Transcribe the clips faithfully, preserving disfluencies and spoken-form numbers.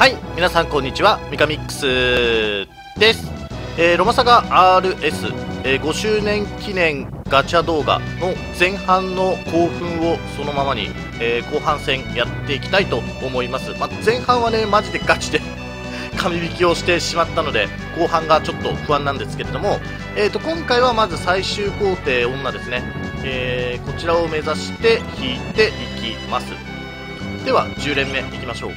はい、皆さんこんにちは、ミカミックスです。えー、ロマサガ アールエス、えー、ごしゅうねん記念ガチャ動画の前半の興奮をそのままに、えー、後半戦やっていきたいと思います。まあ、前半はね、マジでガチで神引きをしてしまったので、後半がちょっと不安なんですけれども、えーと、今回はまず最終工程女ですね。えー、こちらを目指して引いていきます。では、じゅう連目いきましょう。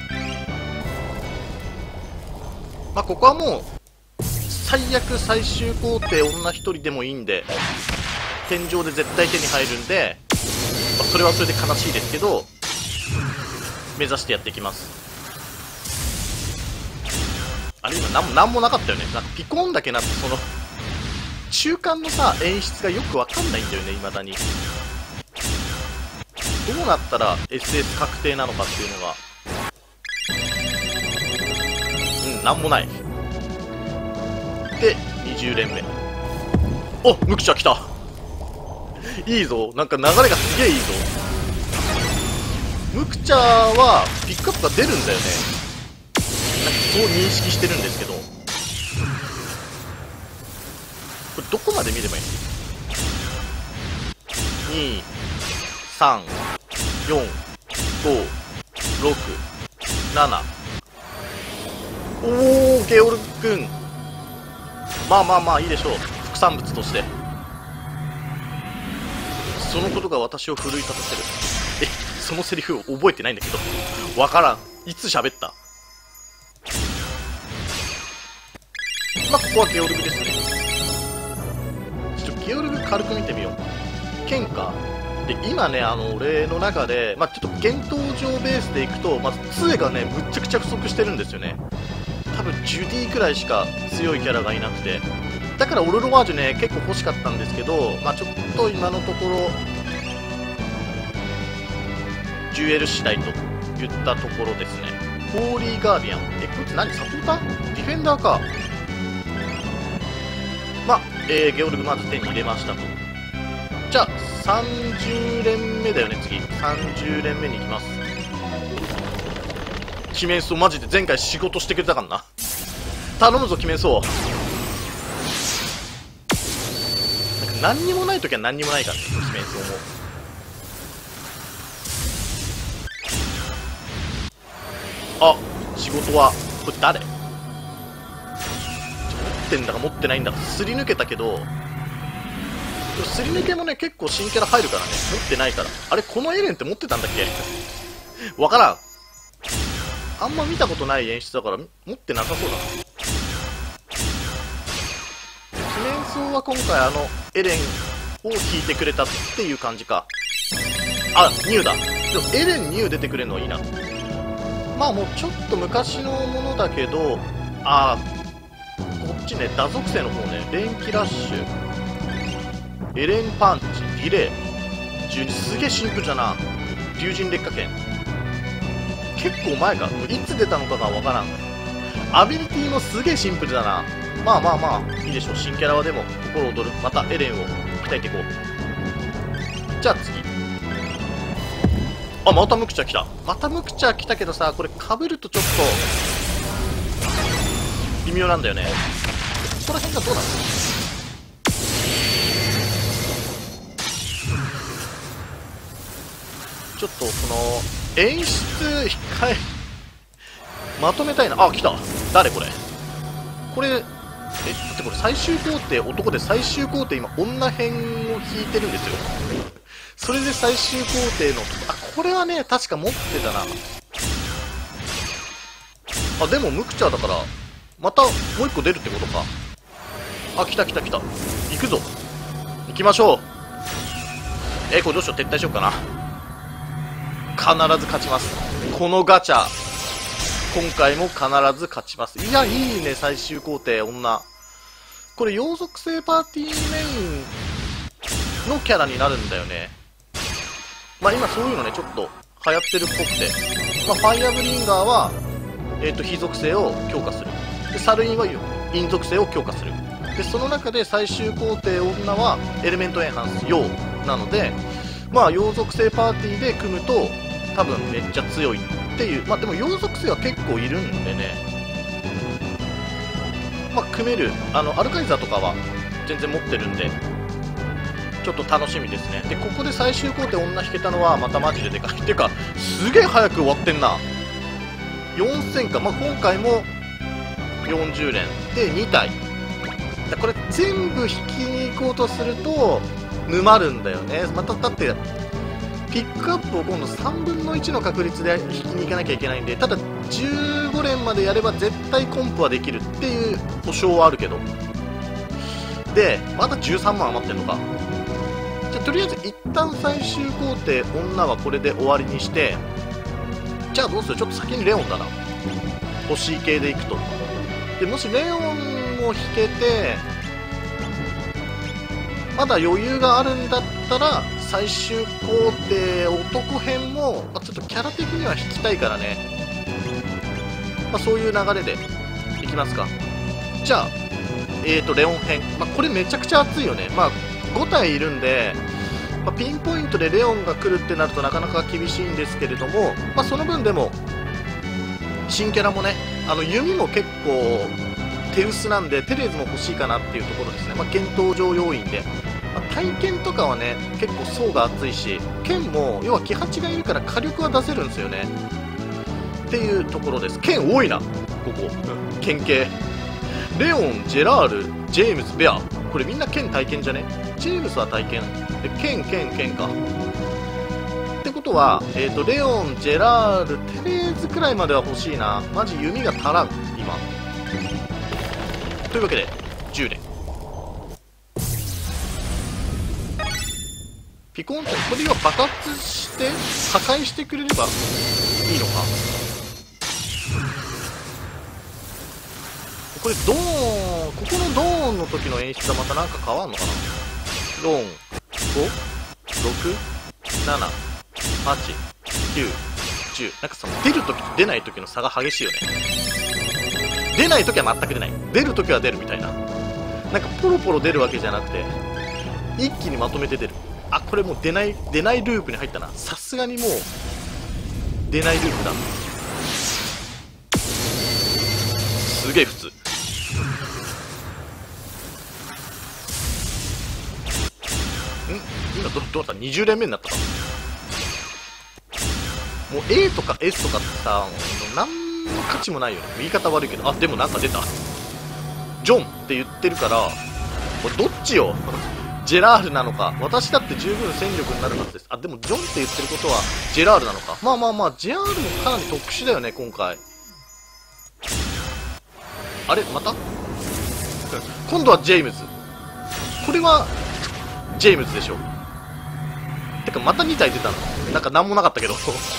まあ、ここはもう、最悪最終工程女一人でもいいんで、天井で絶対手に入るんで、まあ、それはそれで悲しいですけど、目指してやっていきます。あれ今なんも、なんもなかったよね。なんかピコンだけなって、その、中間のさ、演出がよくわかんないんだよね、未だに。どうなったら エスエス 確定なのかっていうのが。うん、なんもない。で、にじゅう連目。お、ムクチャ来た。いいぞ。なんか流れがすげえいいぞ。ムクチャはピックアップが出るんだよね。なんかそう認識してるんですけど。これどこまで見ればいいの ?に、さん、よん、ご、ろく、なな。おー、ゲオル君。まあまあまあいいでしょう。副産物として。そのことが私を奮い立たせる。え、そのセリフ覚えてないんだけど。わからん。いつ喋った？まあ、ここはゲオルグですね。ちょっとゲオルグ軽く見てみよう。剣か。で、今ね、あの、俺の中で、まあ、ちょっと幻冬場ベースでいくと、まず、杖がね、むっちゃくちゃ不足してるんですよね。多分、ジュディくらいしか強いキャラがいなくて。だから、オルロワージュね、結構欲しかったんですけど、まあ、ちょっと今のところ、ジュエル次第といったところですね。ホーリーガーディアン。え、こいつ何サポーター？ディフェンダーか。まあ、えー、ゲオルグまず手に入れましたと。じゃあ、さんじゅう連目だよね、次。さんじゅう連目に行きます。キメンソウ、マジで前回仕事してくれたからな。頼むぞ、キメンソウ。なんか何にもないときは何にもないからね、キメンソウも。あ、仕事は、これ誰？持ってんだか持ってないんだか、すり抜けたけど、すり抜けもね、結構新キャラ入るからね。持ってないから。あれ、このエレンって持ってたんだっけわからん。あんま見たことない演出だから、持ってなさそうだな。キメンソウは今回あの、エレンを引いてくれたっていう感じか。あ、ニューだ。でも、エレンニュー出てくれるのはいいな。まあもうちょっと昔のものだけど、あー、こっちね、打属性の方ね、連気ラッシュ。エレンパンチ、ディレイ、じゅうに、すげえシンプルだな。竜神劣化剣。結構前か。いつ出たのかがわからん。アビリティもすげえシンプルだな。まあまあまあ、いいでしょう。新キャラはでも、心躍る。またエレンを鍛えていこう。じゃあ次。あ、またムクチャ来た。またムクチャ来たけどさ、これ被るとちょっと、微妙なんだよね。ここら辺がどうなの？ちょっとその演出一回まとめたいな。あ、来た。誰これ？これ、え、だってこれ最終工程、男で最終工程今女編を引いてるんですよ。それで最終工程の、あ、これはね、確か持ってたな。あ、でもムクチャだから、またもう一個出るってことか。あ、来た来た来た。行くぞ。行きましょう。えー、これどうしよう、撤退しようかな。必ず勝ちます。このガチャ、今回も必ず勝ちます。いや、いいね、最終工程、女。これ、妖属性パーティーメインのキャラになるんだよね。まあ、今そういうのね、ちょっと流行ってるっぽくて。まあ、ファイアブリンガーは、えっと、火属性を強化する。で、サルインは陰属性を強化する。で、その中で最終工程、女は、エレメントエンハンス、陽なので、まあ、妖属性パーティーで組むと、 多分めっちゃ強いっていう。まあでも妖属性は結構いるんでね、まあ組める。あのアルカイザーとかは全然持ってるんでちょっと楽しみですね。でここで最終工程女引けたのはまたマジででかいっていうか、すげえ早く終わってんな。よんせんか。まあ今回もよんじゅう連でに体だ。これ全部引きに行こうとすると沼るんだよね。まただってピックアップを今度さんぶんのいちの確率で引きに行かなきゃいけないんで、ただじゅうご連までやれば絶対コンプはできるっていう保証はあるけど、でまだじゅうさんまん余ってんのか。じゃあとりあえず一旦最終工程女はこれで終わりにして、じゃあどうする。ちょっと先にレオンだな、欲しい系でいくと。でもしレオンを引けてまだ余裕があるんだったら最終工程男編も、まあ、ちょっとキャラ的には引きたいからね、まあ、そういう流れでいきますか。じゃあえーとレオン編、まあ、これめちゃくちゃ熱いよね。まあご体いるんで、まあ、ピンポイントでレオンが来るってなるとなかなか厳しいんですけれども、まあ、その分でも新キャラもね、あの弓も結構手薄なんでテレーズも欲しいかなっていうところですね。まあ、剣登場要因で、まあ、体験とかはね結構層が厚いし、剣も要は気八がいるから火力は出せるんですよねっていうところです。剣多いなここ、剣系レオン、ジェラール、ジェームズ、ベア、これみんな剣体験じゃね。ジェームズは体験で剣剣剣かってことは、えーとレオン、ジェラール、テレーズくらいまでは欲しいな。マジ弓が足らん今というわけでじゅう連ピコンちゃん、これを爆発して破壊してくれればいいのか。これドーン、ここのドーンの時の演出はまたなんか変わんのかな。ドーンご、ろく、なな、はち、きゅう、じゅう、なんかその出る時と出ない時の差が激しいよね。出ない時は全く出ない、出る時は出るみたいな、なんかポロポロ出るわけじゃなくて一気にまとめて出る。あ、これもう出ない出ないループに入ったな。さすがにもう出ないループだ。すげえ普通。ん今どどうだった。にじゅう連目になったか。もう エー とか エス とかってさ、何の価値もないよね。言い方悪いけど。あ、でもなんか出た。ジョンって言ってるから、これどっちよジェラールなのか。私だって十分戦力になるはずです。あ、でもジョンって言ってることはジェラールなのか。まあまあまあ、ジェラールもかなり特殊だよね今回。あれまた今度はジェームズ。これはジェームズでしょ。てかまたに体出たの。なんかなんもなかったけど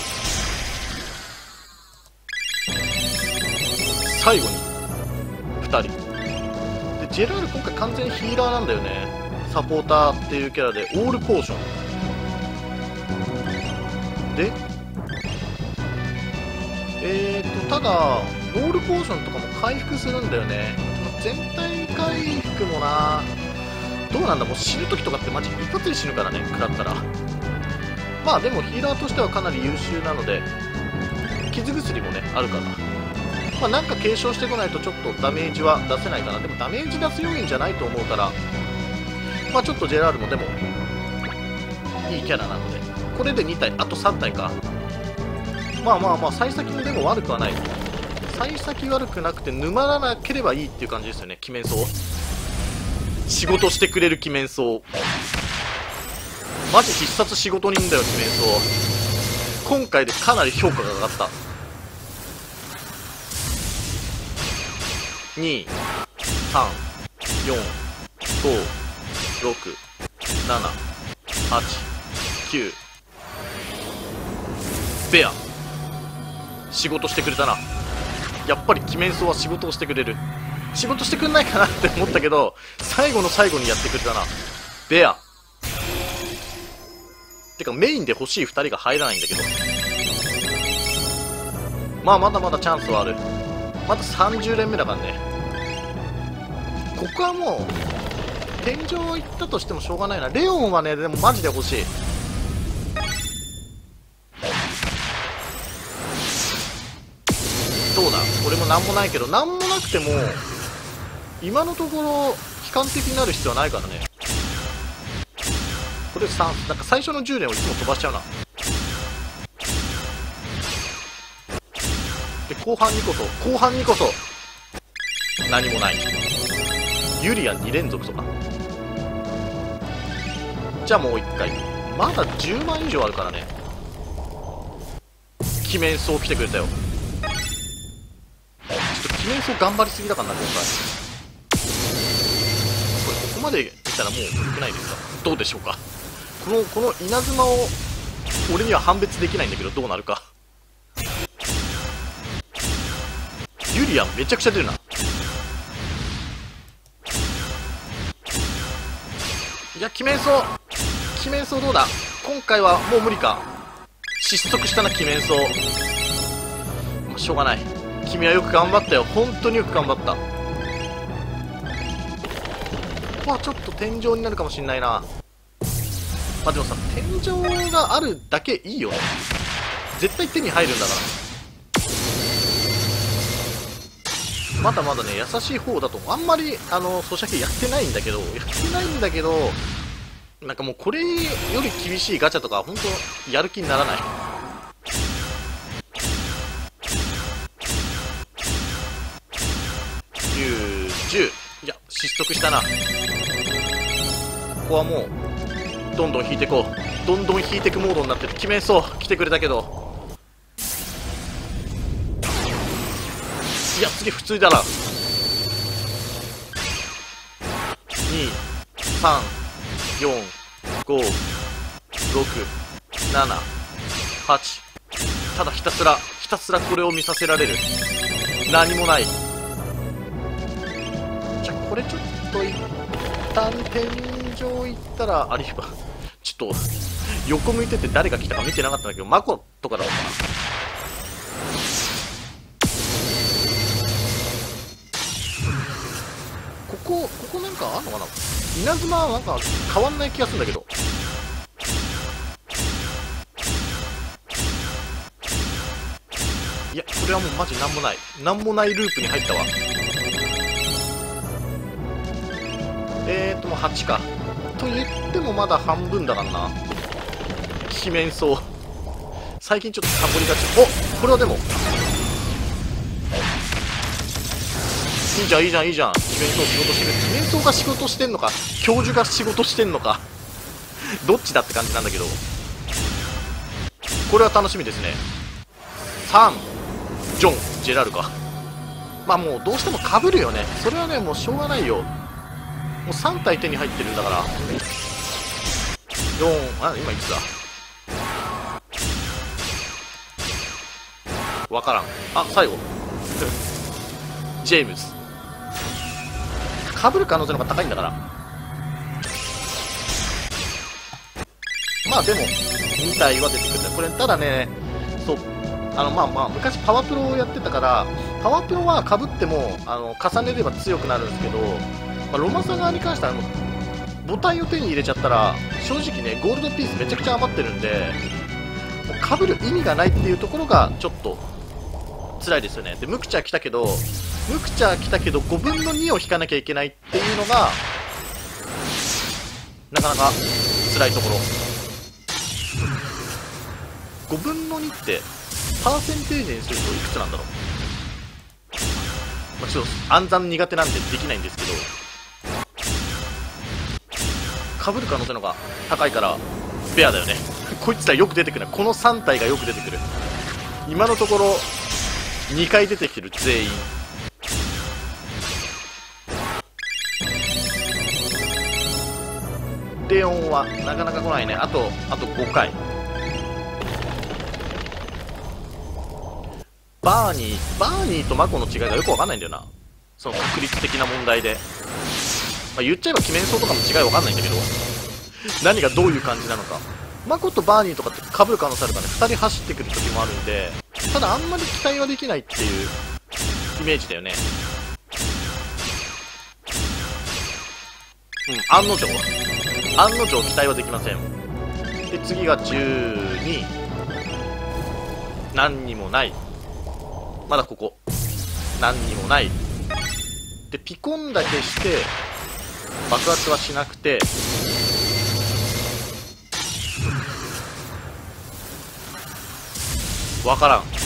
最後にふたりで、ジェラール今回完全にヒーラーなんだよね。サポーターっていうキャラでオールポーションで、えーとただオールポーションとかも回復するんだよね。全体回復もな、どうなんだ。もう死ぬ時とかってマジ一発で死ぬからね、食らったら。まあでもヒーラーとしてはかなり優秀なので、傷薬もねあるから、まあなんか継承してこないとちょっとダメージは出せないかな。でもダメージ出す要因じゃないと思うから、まあちょっとジェラールもでもいいキャラなので、これでに体、あとさん体か。まあまあまあ幸先もでも悪くはない。幸先悪くなくて沼らなければいいっていう感じですよね。鬼面草仕事してくれる鬼面草、マジ必殺仕事人だよ鬼面草。今回でかなり評価が上がった。に、さん、よん、ご、ろく、なな、はち、きゅう。ベア仕事してくれたな。やっぱり鬼面草は仕事をしてくれる。仕事してくんないかなって思ったけど最後の最後にやってくれたな。ベアてかメインで欲しいふたりが入らないんだけど、まあまだまだチャンスはある。まださんじゅう連目だからね。ここはもう天井行ったとしてもしょうがないな。レオンはねでもマジで欲しい。 どうだ、俺もなんもないけど、なんもなくても今のところ悲観的になる必要はないからね。これさん、なんか最初のじゅう連をいつも飛ばしちゃうな。で後半にこそ後半にこそ何もない。ユリアに連続とか。じゃあもういっかい。まだじゅうまん以上あるからね。鬼面層来てくれたよ。ちょっと鬼面層頑張りすぎだからな今回。これここまでいったらもう良くないですか。どうでしょうか。このこの稲妻を俺には判別できないんだけど、どうなるか。ユリアンめちゃくちゃ出るな。いや鬼面層鬼面層どうだ。今回はもう無理か。失速したな鬼面層。まあ、しょうがない。君はよく頑張ったよ。本当によく頑張った。ここはちょっと天井になるかもしんないな。まあでもさ、天井があるだけいいよね。絶対手に入るんだから。まだまだね優しい方だと思う。あんまりあの咀嚼やってないんだけどやってないんだけどなんかもうこれより厳しいガチャとか本当やる気にならない。きゅう、じゅう。いや失速したな。ここはもうどんどん引いていこう。どんどん引いていくモードになってる。決めそう来てくれたけど、いや次普通だな。に、さん、よん、ご、ろく、なな、はち。ただひたすらひたすらこれを見させられる。何もない。じゃあこれちょっと一旦天井行ったらありばちょっと横向いてて誰が来たか見てなかったんだけど、マコとかだろうかな。ここ、ここなんかあんのかな。稲妻はなんか変わんない気がするんだけど。いやこれはもうマジなんもない。なんもないループに入ったわ。えーともうはちかと言ってもまだ半分だからな。鬼面層最近ちょっとサボりがち。おこれはでもいいじゃんいいじゃんいいじゃん。鬼面層仕事してる。鬼面層が仕事してんのか教授が仕事してんのかどっちだって感じなんだけど、これは楽しみですね。さんジョンジェラルか。まあもうどうしても被るよね。それはねもうしょうがないよ。もうさん体手に入ってるんだから。よんあ今いつだわからん。あ最後ジェームズ被る可能性の方が高いんだから。まあでもに体は出てくる。これただねそうあのまあまあ昔パワプロをやってたからパワプロは被ってもあの重ねれば強くなるんですけど、まあ、ロマサガーに関してはあの母体を手に入れちゃったら正直ねゴールドピースめちゃくちゃ余ってるんでもう被る意味がないっていうところがちょっと辛いですよね。でムクチャ来たけどムクチャ来たけどごぶんのにを引かなきゃいけないっていうのがなかなか辛いところ。ごぶんのにってパーセンテージにするといくつなんだろう。まあ、ちょっと暗算苦手なんでできないんですけど被る可能性の方が高いからフェアだよねこいつらよく出てくる。このさん体がよく出てくる。今のところにかい出てきてる全員。レオンはなかなか来ないね。あとあとごかい。バーニーバーニーとマコの違いがよくわかんないんだよな。その確率的な問題で、まあ、言っちゃえば鬼面層とかも違いわかんないんだけど何がどういう感じなのか。マコとバーニーとかって被る可能性あるからね。ふたり走ってくる時もあるんで、ただあんまり期待はできないっていうイメージだよね。うん案の定案の定期待はできません。で次がじゅうに何にもない。 まだここ何にもない。でピコンだけして爆発はしなくて、わからん。に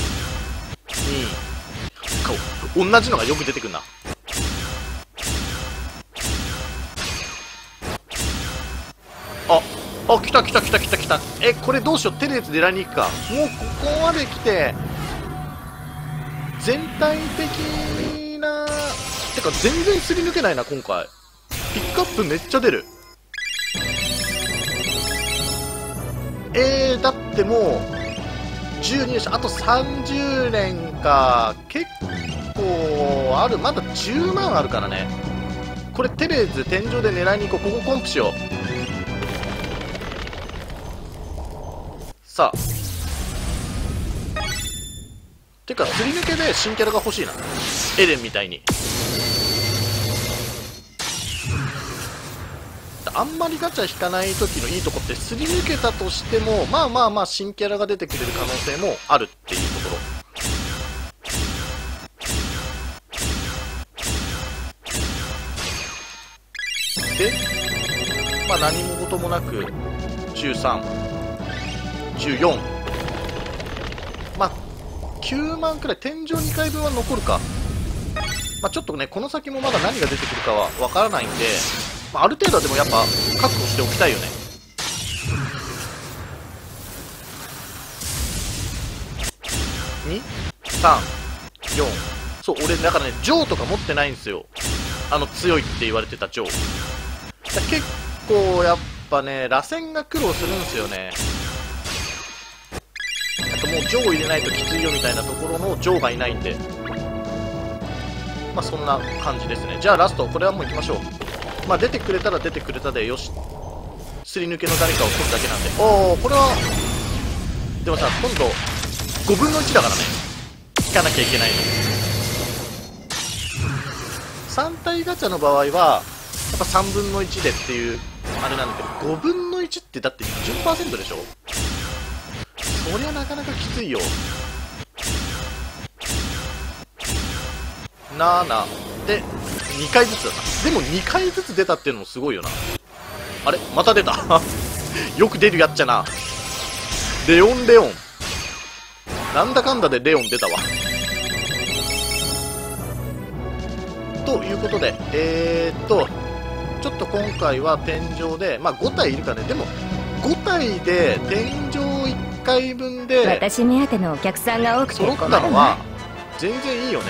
同じのがよく出てくるな。ああ、来た来た来た来た来た。え、これどうしよう。テレーズ狙いに行くか。もうここまで来て全体的な、てか全然すり抜けないな今回。ピックアップめっちゃ出る。えー、だってもうじゅうにでしょ。あとさんじゅうねんか。結構ある。まだじゅうまんあるからね。これテレーズ天井で狙いに行こう。ここコンプしよう。さあ、てかすり抜けで新キャラが欲しいな。エレンみたいに。あんまりガチャ引かない時のいいとこって、すり抜けたとしてもまあまあまあ新キャラが出てくれる可能性もあるっていうところで、まあ何も事もなくじゅうさん、じゅうよん、まあきゅうまんくらい。天井にかいぶんは残るか。まあちょっとねこの先もまだ何が出てくるかはわからないんで、まあ、ある程度はでもやっぱ確保しておきたいよね。に、さん、よん。そう、俺だからねジョーとか持ってないんですよ。あの強いって言われてたジョー。だ結構やっぱね螺旋が苦労するんですよね。なんかもうジョーを入れないときついよみたいなところのジョーがいないんで、まあそんな感じですね。じゃあラストこれはもう行きましょう。まあ出てくれたら出てくれたでよし。すり抜けの誰かを取るだけなんで。おお、これはでもさ今度ごぶんのいちだからね、引かなきゃいけないの。さん体ガチャの場合はやっぱさんぶんのいちでっていうあれなんだけど、ごぶんのいちってだって にじゅっパーセント でしょ。そりゃなかなかきついよ。ななでにかいずつだな。でもにかいずつ出たっていうのもすごいよな。あれまた出たよく出るやっちゃな。レオンレオンなんだかんだでレオン出たわということで、えーっとちょっと今回は天井でまあご体いるかね。でもご体で天井いっかいぶんで私目当てのお客さんが多くて揃ったのは全然いいよね。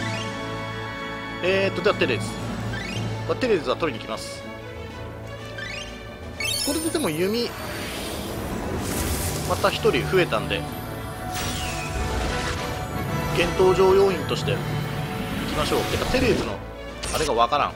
えーっとではテレーズ、まあ、テレーズは取りに行きます。これででも弓またひとり増えたんで現登場要員として行きましょう。てかテレーズのあれがわからん。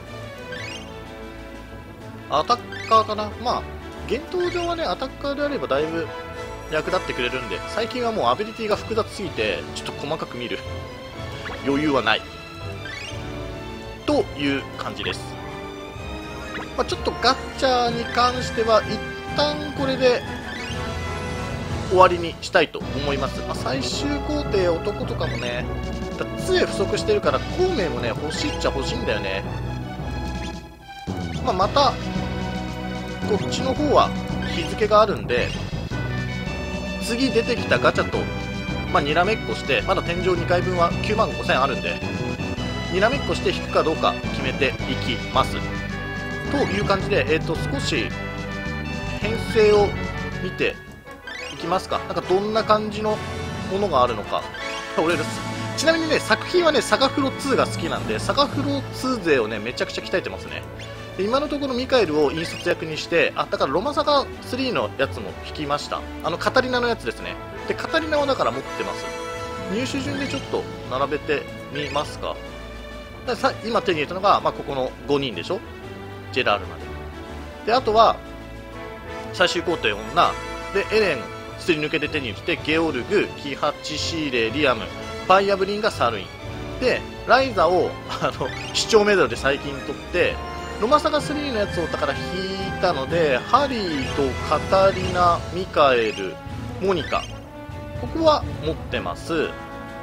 アタッカーかな。まあ現登場はねアタッカーであればだいぶ役立ってくれるんで、最近はもうアビリティが複雑すぎてちょっと細かく見る余裕はないという感じです。まあ、ちょっとガッチャに関しては一旦これで終わりにしたいと思います。まあ、最終工程男とかもね杖不足してるから孔明もね欲しいっちゃ欲しいんだよね。まあ、またこっちの方は日付があるんで次出てきたガチャと、まあ、にらめっこしてまだ天井にかいぶんはきゅうまんごせんあるんでにらめっこして引くかどうか決めていきますという感じで、えー、と少し編成を見ていきますか。なんかどんな感じのものがあるのか。俺です。ちなみにね作品はねサガフロツーが好きなんでサガフロツー勢をねめちゃくちゃ鍛えてますね。で今のところミカエルを引率役にして、あだからロマサガスリーのやつも引きました。あのカタリナのやつですね。でカタリナはだから持ってます。入手順でちょっと並べてみますか。ださ今手に入れたのが、まあ、ここのごにんでしょ。ジェラールまで。であとは最終工程女でエレンすり抜けで手に入れて、ゲオルグ、キハチ、シーレ、リアム、ファイアブリンがサルインでライザをあの視聴メダルで最近取ってロマサガスリーのやつをだから引いたのでハリーとカタリナ、ミカエル、モニカここは持ってます。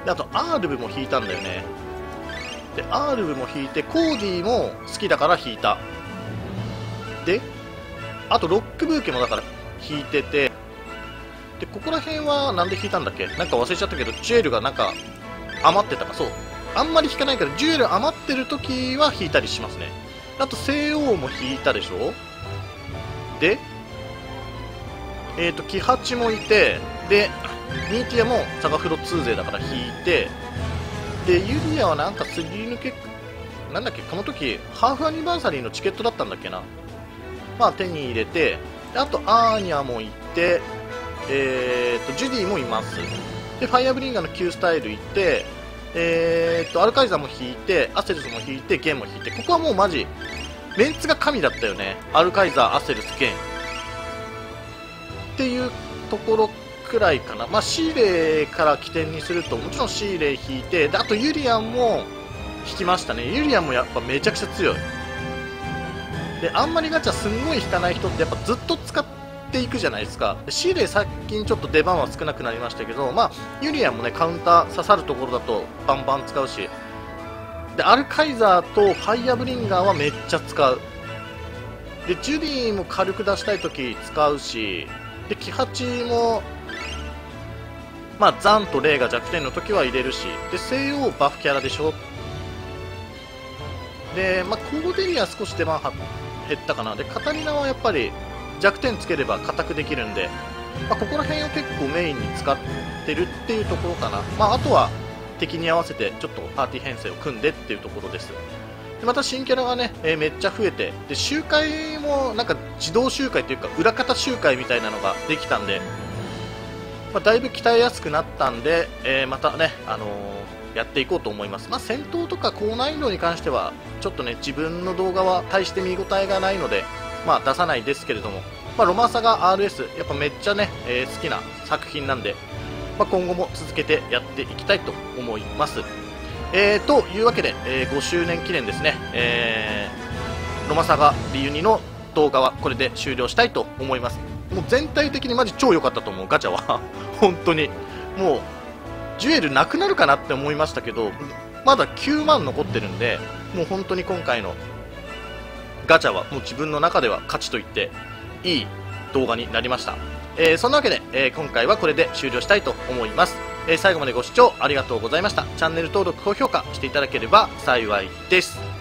であとアールブも引いたんだよね。でアールブも引いてコーディも好きだから引いた。であとロックブーケもだから引いてて、でここら辺はなんで引いたんだっけ、なんか忘れちゃったけどジュエルがなんか余ってたか。そう、あんまり引かないからジュエル余ってる時は引いたりしますね。あと西欧も引いたでしょ。でえっ、ー、とキハチもいて、でミーティアもサガフロツー勢だから引いて、でユリアはなんかすり抜けなんだっけ、この時ハーフアニバーサリーのチケットだったんだっけな。まあ手に入れて、であとアーニャもいて、えー、とジュディもいます。でファイアブリンガーの Q スタイルいて、えー、とアルカイザーも引いて、アセルスも引いて、ゲンも引いて、ここはもうマジメンツが神だったよね。アルカイザー、アセルス、ゲンっていうところくらいかな。まあシーレイから起点にするともちろんシーレイ引いて、であとユリアンも引きましたね。ユリアンもやっぱめちゃくちゃ強い。であんまりガチャすんごい引かない人ってやっぱずっと使っていくじゃないですか。でシーレイ最近ちょっと出番は少なくなりましたけど、まあユリアンもねカウンター刺さるところだとバンバン使うし、でアルカイザーとファイアブリンガーはめっちゃ使う。でジュディも火力出したい時使うし、でキハチもまあザンとレイが弱点の時は入れるし、で西欧バフキャラでしょ。でまあコーデリア少し出番は減ったかな。でカタリナはやっぱり弱点つければ硬くできるんで、まあ、ここら辺を結構メインに使ってるっていうところかな。まあ、あとは敵に合わせてちょっとパーティー編成を組んでっていうところです。でまた新キャラがね、えー、めっちゃ増えて、で周回もなんか自動周回というか裏方周回みたいなのができたんで、まあ、だいぶ鍛えやすくなったんで、えー、またね、あのー、やっていこうと思います。まあ、戦闘とか高難易度に関してはちょっとね自分の動画は大して見応えがないので、まあ、出さないですけれども、まあ、ロマサガ アールエス やっぱめっちゃね、えー、好きな作品なんで、まあ、今後も続けてやっていきたいと思います。えー、というわけで、えー、ごしゅうねん記念ですね、えー、ロマサガリユニの動画はこれで終了したいと思います。もう全体的にマジ超良かったと思う、ガチャは本当にもうジュエルなくなるかなって思いましたけど、まだきゅうまん残ってるんで、もう本当に今回のガチャはもう自分の中では勝ちと言っていい動画になりました。えー、そんなわけで、えー、今回はこれで終了したいと思います。えー、最後までご視聴ありがとうございました。チャンネル登録、高評価していただければ幸いです。